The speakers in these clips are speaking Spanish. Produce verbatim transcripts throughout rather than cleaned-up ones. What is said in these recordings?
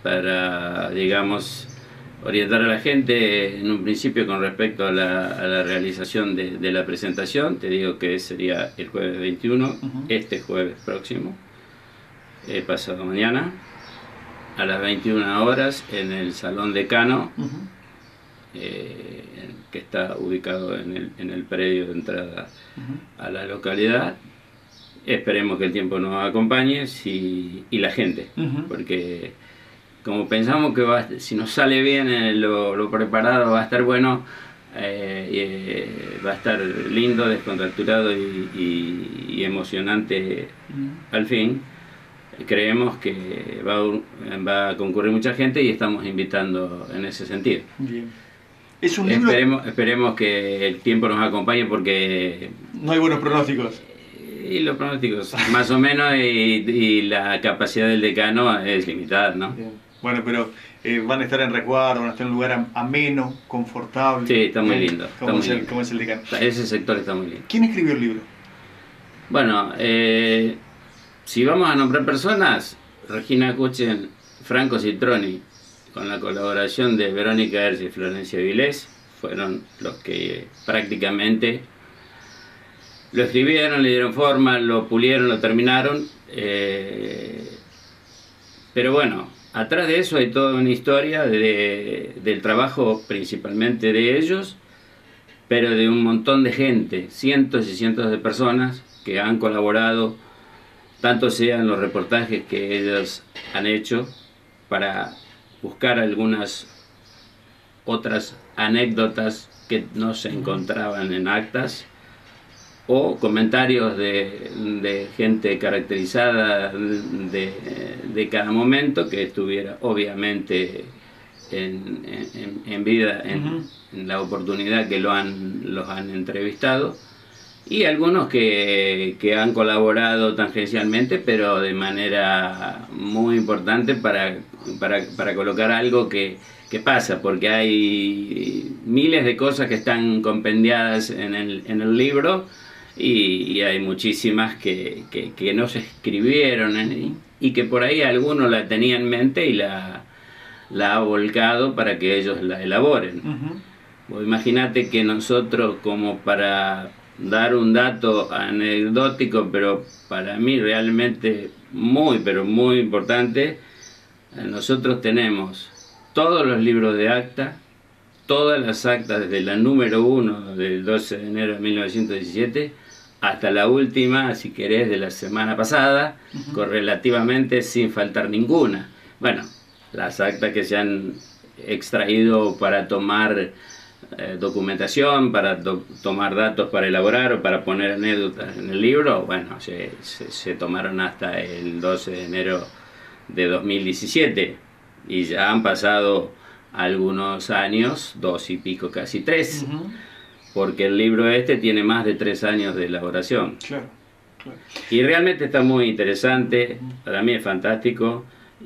para, digamos, orientar a la gente en un principio con respecto a la, a la realización de, de la presentación. Te digo que sería el jueves veintiuno, uh-huh. este jueves próximo, eh, pasado mañana, a las veintiuna horas en el Salón Decano, uh-huh. eh, que está ubicado en el, en el predio de entrada uh-huh. a la localidad. Esperemos que el tiempo nos acompañe si, y la gente, uh-huh. porque como pensamos que va, si nos sale bien eh, lo, lo preparado va a estar bueno, eh, eh, va a estar lindo, descontracturado y, y, y emocionante uh-huh. al fin. Creemos que va a, va a concurrir mucha gente y estamos invitando en ese sentido. Bien. ¿Es un libro? Esperemos, esperemos que el tiempo nos acompañe porque... No hay buenos pronósticos. Y los pronósticos, más o menos, y, y la capacidad del decano es limitada, ¿no? Bien. Bueno, pero eh, van a estar en resguardo, van a estar en un lugar ameno, confortable. Sí, está muy lindo. ¿Cómo, está es, muy el, lindo. ¿Cómo es el decano? Ese sector está muy lindo. ¿Quién escribió el libro? Bueno, eh, si vamos a nombrar personas, Regina Kuchen, Franco Citroni, con la colaboración de Verónica Erce y Florencia Vilés, fueron los que prácticamente lo escribieron, le dieron forma, lo pulieron, lo terminaron. Eh, pero bueno, atrás de eso hay toda una historia de, del trabajo principalmente de ellos, pero de un montón de gente, cientos y cientos de personas que han colaborado, tanto sean los reportajes que ellos han hecho para buscar algunas otras anécdotas que no se encontraban en actas, o comentarios de, de gente caracterizada de, de cada momento que estuviera obviamente en, en, en vida, en, uh-huh. en la oportunidad que lo han, los han entrevistado, y algunos que, que han colaborado tangencialmente, pero de manera muy importante para, para, para colocar algo que, que pasa, porque hay miles de cosas que están compendiadas en el, en el libro, y, y hay muchísimas que, que, que no se escribieron en, y que por ahí alguno la tenía en mente y la, la ha volcado para que ellos la elaboren. Uh-huh. Imagínate que nosotros, como para dar un dato anecdótico, pero para mí realmente muy, pero muy importante, nosotros tenemos todos los libros de acta, todas las actas desde la número uno del doce de enero de mil novecientos diecisiete hasta la última, si querés, de la semana pasada, uh-huh. correlativamente sin faltar ninguna. Bueno, las actas que se han extraído para tomar eh, documentación, para to tomar datos para elaborar o para poner anécdotas en el libro, bueno, se, se, se tomaron hasta el doce de enero de dos mil diecisiete y ya han pasado algunos años, dos y pico, casi tres, uh-huh. porque el libro este tiene más de tres años de elaboración. Claro, claro. Y realmente está muy interesante, uh-huh. para mí es fantástico,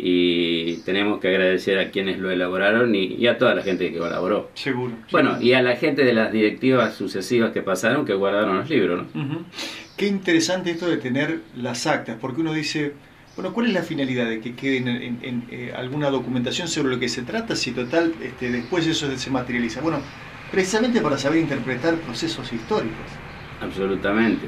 y tenemos que agradecer a quienes lo elaboraron y, y a toda la gente que colaboró. Seguro. Bueno, seguro. Y a la gente de las directivas sucesivas que pasaron, que guardaron los libros, ¿no? Uh-huh. Qué interesante esto de tener las actas, porque uno dice... Bueno, ¿cuál es la finalidad de que quede en, en, en, en eh, alguna documentación sobre lo que se trata, si total este, después eso se materializa? Bueno, precisamente para saber interpretar procesos históricos. Absolutamente.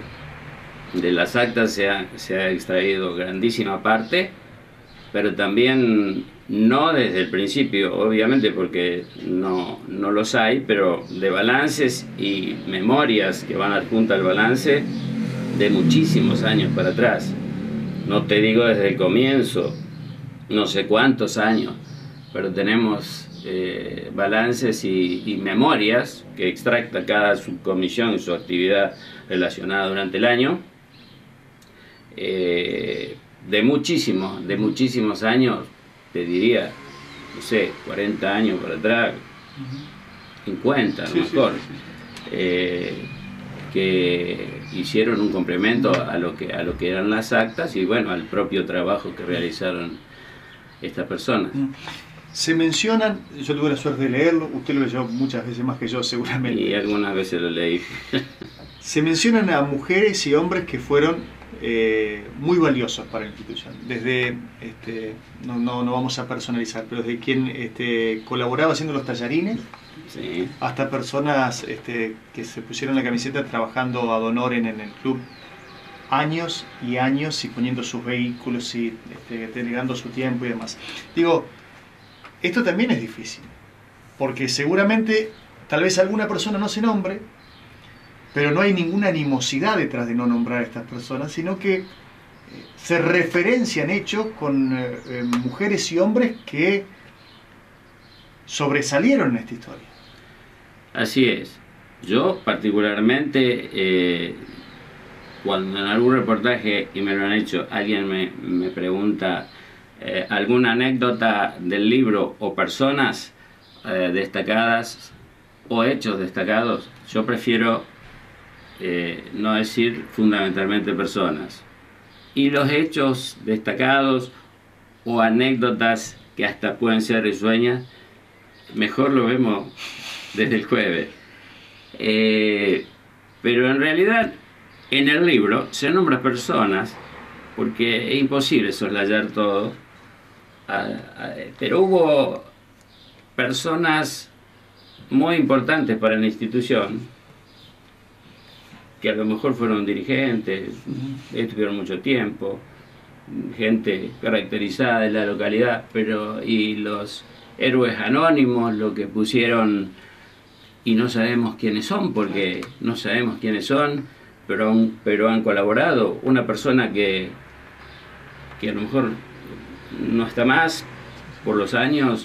De las actas se ha, se ha extraído grandísima parte, pero también no desde el principio, obviamente, porque no, no los hay, pero de balances y memorias que van adjuntas al balance de muchísimos años para atrás. No te digo desde el comienzo, no sé cuántos años, pero tenemos eh, balances y, y memorias que extracta cada subcomisión y su actividad relacionada durante el año, eh, de muchísimos, de muchísimos años, te diría, no sé, cuarenta años para atrás, cincuenta a lo mejor. Sí, sí, sí. Eh, que hicieron un complemento a lo que a lo que eran las actas y bueno, al propio trabajo que realizaron estas personas. Se mencionan, yo tuve la suerte de leerlo, usted lo leyó muchas veces más que yo seguramente. Y algunas veces lo leí. Se mencionan a mujeres y hombres que fueron eh, muy valiosos para la institución. Desde, este, no, no, no vamos a personalizar, pero desde quien este, colaboraba haciendo los tallarines, sí, hasta personas este, que se pusieron la camiseta trabajando ad honorem en el club años y años y poniendo sus vehículos y este, delegando su tiempo y demás. Digo, esto también es difícil, porque seguramente tal vez alguna persona no se nombre, pero no hay ninguna animosidad detrás de no nombrar a estas personas, sino que eh, se referencian hechos con eh, eh, mujeres y hombres que sobresalieron en esta historia. Así es. Yo particularmente, eh, cuando en algún reportaje, y me lo han hecho, alguien me, me pregunta eh, alguna anécdota del libro o personas eh, destacadas o hechos destacados, yo prefiero eh, no decir fundamentalmente personas. Y los hechos destacados o anécdotas que hasta pueden ser risueñas, mejor lo vemos desde el jueves. Eh, pero en realidad en el libro se nombra personas porque es imposible soslayar todo, a, a, pero hubo personas muy importantes para la institución que a lo mejor fueron dirigentes, uh-huh. estuvieron mucho tiempo, gente caracterizada de la localidad, pero y los héroes anónimos, lo que pusieron, y no sabemos quiénes son, porque no sabemos quiénes son, pero han, pero han colaborado. Una persona que, que a lo mejor no está más por los años.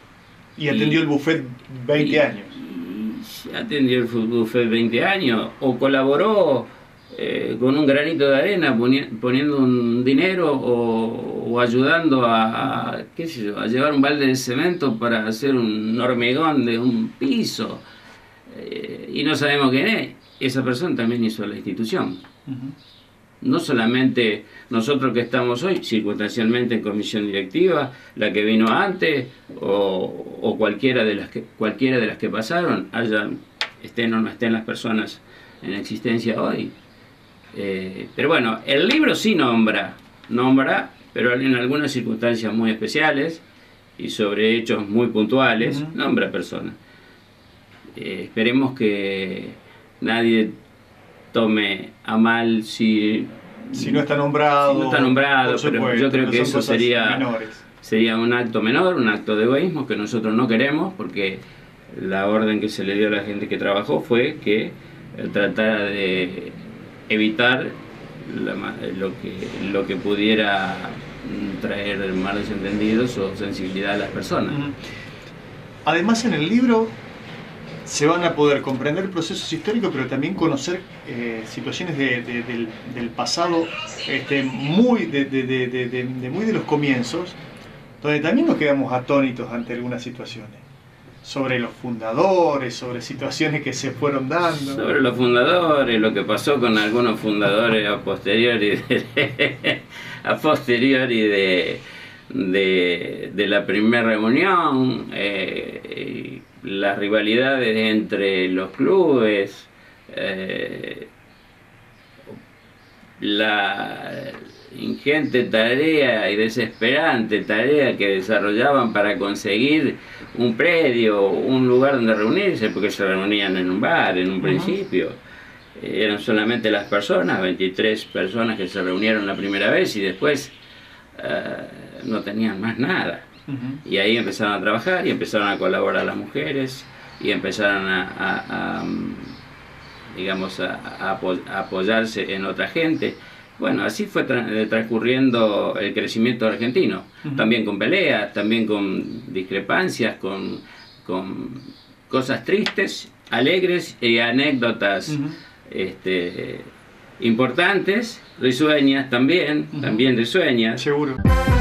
Y atendió y, el buffet veinte y, años. Y atendió el buffet veinte años, o colaboró eh, con un granito de arena poni poniendo un dinero o, o ayudando a, a, qué sé yo, a llevar un balde de cemento para hacer un hormigón de un piso. Eh, y no sabemos quién es. Esa persona también hizo la institución. Uh-huh. No solamente nosotros que estamos hoy, circunstancialmente en comisión directiva, la que vino antes, o, o cualquiera, de las que, cualquiera de las que pasaron, haya, estén o no estén las personas en existencia hoy. Eh, pero bueno, el libro sí nombra, nombra, pero en algunas circunstancias muy especiales y sobre hechos muy puntuales, uh-huh. nombra personas. Eh, esperemos que nadie tome a mal si, si no está nombrado, si no está nombrado, pero supuesto, yo creo que eso sería, sería un acto menor, un acto de egoísmo que nosotros no queremos, porque la orden que se le dio a la gente que trabajó fue que tratara de evitar la, lo, que, lo que pudiera traer malos entendidos o sensibilidad a las personas. Además, en el libro se van a poder comprender procesos históricos, pero también conocer eh, situaciones de, de, del, del pasado, este, muy de, de, de, de, de muy de los comienzos, donde también nos quedamos atónitos ante algunas situaciones, sobre los fundadores, sobre situaciones que se fueron dando. Sobre los fundadores, lo que pasó con algunos fundadores a posteriori de, a posteriori de, de, de la primera reunión, eh, las rivalidades entre los clubes, eh, la ingente tarea y desesperante tarea que desarrollaban para conseguir un predio, un lugar donde reunirse, porque se reunían en un bar en un uh-huh. principio. Eh, eran solamente las personas, veintitrés personas que se reunieron la primera vez y después uh, no tenían más nada. Uh-huh. Y ahí empezaron a trabajar y empezaron a colaborar las mujeres y empezaron a, a, a digamos, a, a, a apoyarse en otra gente. Bueno, así fue tra transcurriendo el crecimiento argentino, uh-huh. también con peleas, también con discrepancias, con, con cosas tristes, alegres y anécdotas uh-huh. este, importantes, risueñas también, uh-huh. también risueñas. Seguro.